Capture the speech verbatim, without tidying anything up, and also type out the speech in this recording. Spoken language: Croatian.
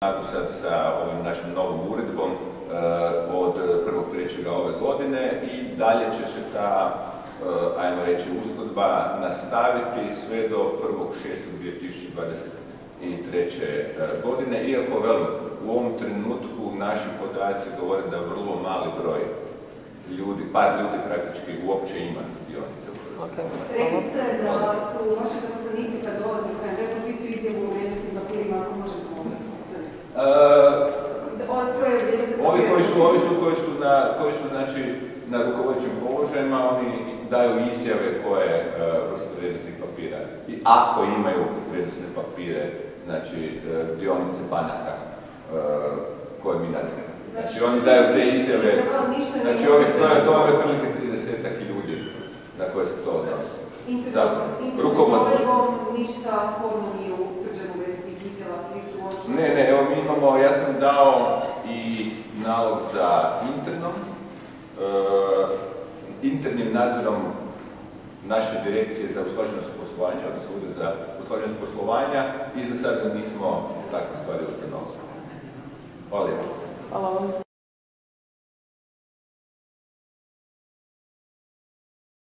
sad sa ovim našim novom uredbom od prvog trećeg ove godine i dalje će se ta, ajmo reći, uskladba nastaviti sve do prvog šestog dvije tisuće dvadeset treće godine, iako velim, u ovom trenutku naši podaci govore da vrlo mali broj ljudi, par ljudi praktički uopće ima dionice. Rekli ste da su vaši zaposlenici kad dolaze u H N B potpisuju izjavu u vrijednosnim papirima, ako možete objasniti? Ovi koji su, ovi su, koji su na, koji su znači na rukovodećim položajima, oni daju izjave koje vrste vrijednosnih papira. I ako imaju vrijednosne papire, znači dionice banaka koje mi nadziramo. Znači oni daju te izjave, znači ovih to je otprilike tridesetak ljudi na koje se to odnosi. Internom ništa sporno nije utvrđeno bez tih izjava, svi su očito... Ne, ne, evo mi imamo, ja sam dao i nalog za internom, internim nadzorom naše direkcije za usklađenost poslovanja, odnosno Ured za usklađenost poslovanja i za sada nismo takve stvari ustanovili. Hvala lijepo. Hvala vam.